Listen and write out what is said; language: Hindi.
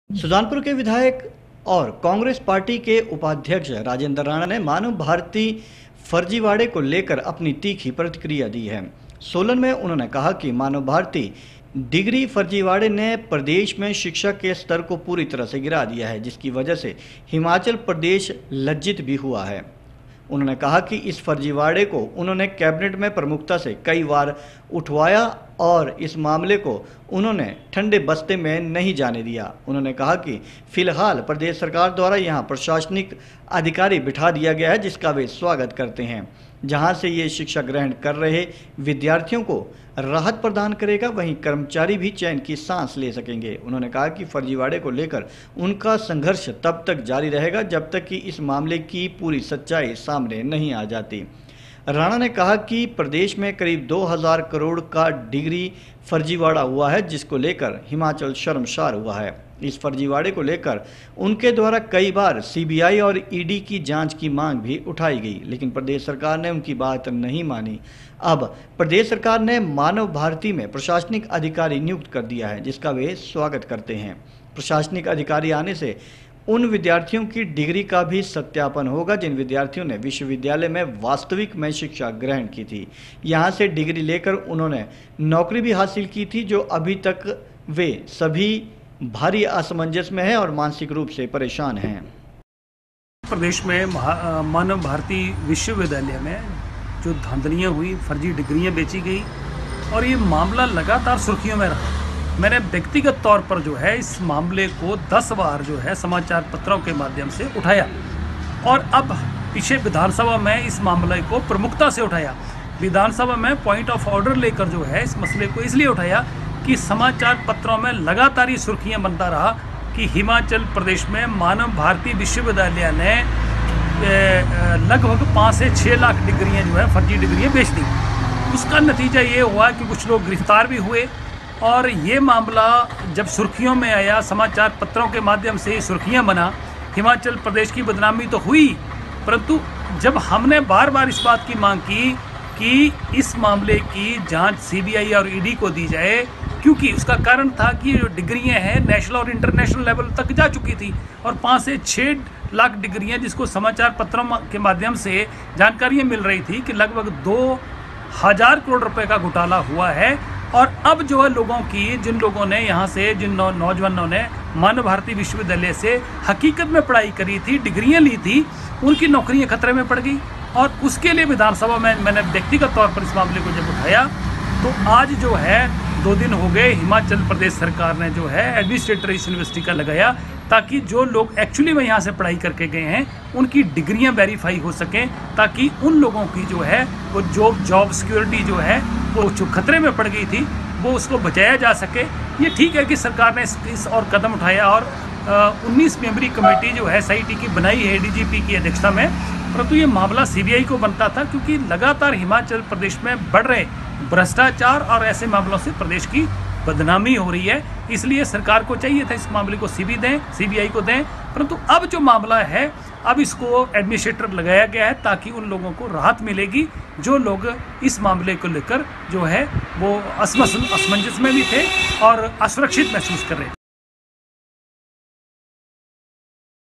सुजानपुर के विधायक और कांग्रेस पार्टी के उपाध्यक्ष राजेंद्र राणा ने मानव भारती फर्जीवाड़े को लेकर अपनी तीखी प्रतिक्रिया दी है। सोलन में उन्होंने कहा कि मानव भारती डिग्री फर्जीवाड़े ने प्रदेश में शिक्षा के स्तर को पूरी तरह से गिरा दिया है, जिसकी वजह से हिमाचल प्रदेश लज्जित भी हुआ है। उन्होंने कहा कि इस फर्जीवाड़े को उन्होंने कैबिनेट में प्रमुखता से कई बार उठवाया और इस मामले को उन्होंने ठंडे बस्ते में नहीं जाने दिया। उन्होंने कहा कि फिलहाल प्रदेश सरकार द्वारा यहां प्रशासनिक अधिकारी बिठा दिया गया है, जिसका वे स्वागत करते हैं। जहां से ये शिक्षा ग्रहण कर रहे विद्यार्थियों को राहत प्रदान करेगा, वहीं कर्मचारी भी चैन की सांस ले सकेंगे। उन्होंने कहा कि फर्जीवाड़े को लेकर उनका संघर्ष तब तक जारी रहेगा जब तक कि इस मामले की पूरी सच्चाई सामने नहीं आ जाती। राणा ने कहा कि प्रदेश में करीब 2000 करोड़ का डिग्री फर्जीवाड़ा हुआ है, जिसको लेकर हिमाचल शर्मसार हुआ है। इस फर्जीवाड़े को लेकर उनके द्वारा कई बार सीबीआई और ईडी की जांच की मांग भी उठाई गई, लेकिन प्रदेश सरकार ने उनकी बात नहीं मानी। अब प्रदेश सरकार ने मानव भारती में प्रशासनिक अधिकारी नियुक्त कर दिया है, जिसका वे स्वागत करते हैं। प्रशासनिक अधिकारी आने से उन विद्यार्थियों की डिग्री का भी सत्यापन होगा जिन विद्यार्थियों ने विश्वविद्यालय में वास्तविक में शिक्षा ग्रहण की थी। यहाँ से डिग्री लेकर उन्होंने नौकरी भी हासिल की थी, जो अभी तक वे सभी भारी असमंजस में है और मानसिक रूप से परेशान हैं। प्रदेश में मानव भारती विश्वविद्यालय में जो धांधलियाँ हुई, फर्जी डिग्रियाँ बेची गई और ये मामला लगातार सुर्खियों में रहा। मैंने व्यक्तिगत तौर पर जो है इस मामले को 10 बार जो है समाचार पत्रों के माध्यम से उठाया और अब पीछे विधानसभा में इस मामले को प्रमुखता से उठाया। विधानसभा में पॉइंट ऑफ ऑर्डर लेकर जो है इस मसले को इसलिए उठाया कि समाचार पत्रों में लगातार ये सुर्खियाँ बनता रहा कि हिमाचल प्रदेश में मानव भारती विश्वविद्यालय ने लगभग 5 से 6 लाख डिग्रियाँ जो है फर्जी डिग्रियाँ बेच दी। उसका नतीजा ये हुआ कि कुछ लोग गिरफ्तार भी हुए और ये मामला जब सुर्खियों में आया, समाचार पत्रों के माध्यम से सुर्खियां बना, हिमाचल प्रदेश की बदनामी तो हुई, परंतु जब हमने बार बार इस बात की मांग की कि इस मामले की जांच सीबीआई और ईडी को दी जाए, क्योंकि उसका कारण था कि जो डिग्रियां हैं नेशनल और इंटरनेशनल लेवल तक जा चुकी थी और 5 से 6 लाख डिग्रियां जिसको समाचार पत्रों के माध्यम से जानकारियाँ मिल रही थी कि लगभग 2000 करोड़ रुपये का घोटाला हुआ है। और अब जो है लोगों की, जिन लोगों ने यहाँ से, जिन नौजवानों ने मानव भारती विश्वविद्यालय से हकीकत में पढ़ाई करी थी, डिग्रियाँ ली थी, उनकी नौकरियाँ खतरे में पड़ गई। और उसके लिए विधानसभा में मैंने व्यक्तिगत तौर पर इस मामले को जब उठाया तो आज जो है 2 दिन हो गए हिमाचल प्रदेश सरकार ने जो है एडमिनिस्ट्रेटर इस यूनिवर्सिटी का लगाया, ताकि जो लोग एक्चुअली में यहाँ से पढ़ाई करके गए हैं उनकी डिग्रियाँ वेरीफाई हो सकें, ताकि उन लोगों की जो है वो जॉब सिक्योरिटी जो है वो जो खतरे में पड़ गई थी वो उसको बचाया जा सके। ये ठीक है कि सरकार ने इस और कदम उठाया और 19 मेंबरी कमेटी जो है SIT की बनाई है डीजीपी की अध्यक्षता में, परंतु ये मामला सीबीआई को बनता था, क्योंकि लगातार हिमाचल प्रदेश में बढ़ रहे भ्रष्टाचार और ऐसे मामलों से प्रदेश की बदनामी हो रही है। इसलिए सरकार को चाहिए था इस मामले को सीबीआई को दें, परंतु अब जो मामला है अब इसको एडमिनिस्ट्रेटर लगाया गया है ताकि उन लोगों को राहत मिलेगी जो लोग इस मामले को लेकर जो है वो असमंजस में भी थे और असुरक्षित महसूस कर रहे थे।